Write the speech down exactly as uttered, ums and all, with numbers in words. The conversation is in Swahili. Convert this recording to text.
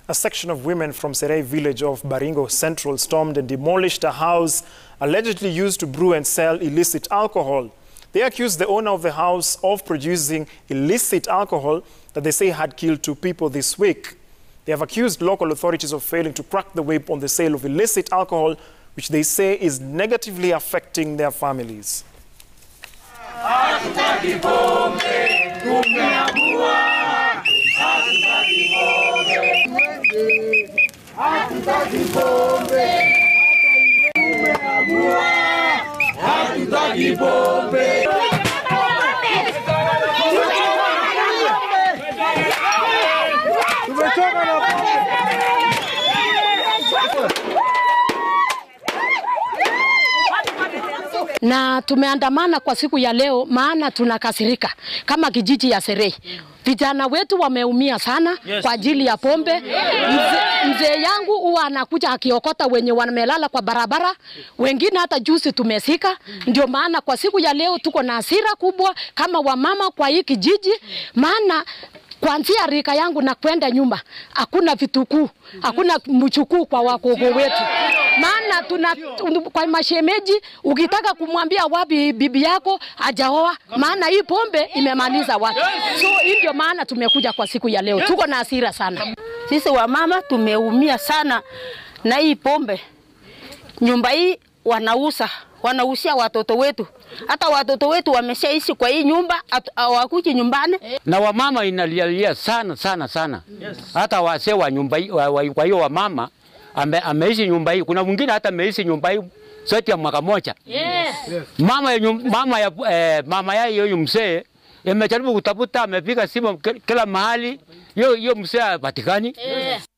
A section of women from Serei village of Baringo Central stormed and demolished a house allegedly used to brew and sell illicit alcohol. They accused the owner of the house of producing illicit alcohol that they say had killed two people this week. They have accused local authorities of failing to crack the whip on the sale of illicit alcohol, which they say is negatively affecting their families. Na tumeandamana kwa siku ya leo maana tunakasirika kama kijiji ya Serei. Vijana wetu wameumia sana yes, kwa ajili ya pombe. Mzee mze yangu huwa anakuja akiokota wenye wamelala kwa barabara. Wengine hata juzi tumesika. Ndio maana kwa siku ya leo tuko na hasira kubwa kama wamama kwa hii kijiji. Maana kuanzia rika yangu na kwenda nyumba hakuna vitukuu, hakuna mchukuu kwa wagogo wetu. Maana tuna kwa mashemeji ukitaka kumwambia wapi bibi yako hajaoa, maana hii pombe imemaliza watu. So ndio maana tumekuja kwa siku ya leo. Tuko na hasira sana. Sisi wamama tumeumia sana na hii pombe. Nyumba hii wanauza, wanausia watoto wetu. Hata watoto wetu wameshaishi kwa hii nyumba, hawakuji nyumbani. Na wamama inalialia sana sana sana. Hata wazee wa nyumba hii, kwa hiyo wamama ame, ameishi nyumba hii. Kuna mwingine hata ameishi nyumba hii zaidi ya mwaka moja. Yes. Mama ya mama ya eh, mama ya hiyo mzee amejaribu kutafuta, amepiga simu kila mahali, hiyo hiyo mzee hapatikani. Yes.